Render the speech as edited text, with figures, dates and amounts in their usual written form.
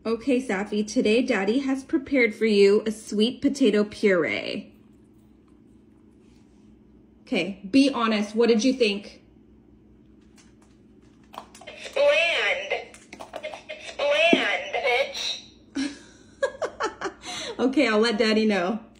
Okay, Sapphie, today Daddy has prepared for you a sweet potato puree. Okay, be honest. What did you think? It's bland. It's bland, bitch. Okay, I'll let Daddy know.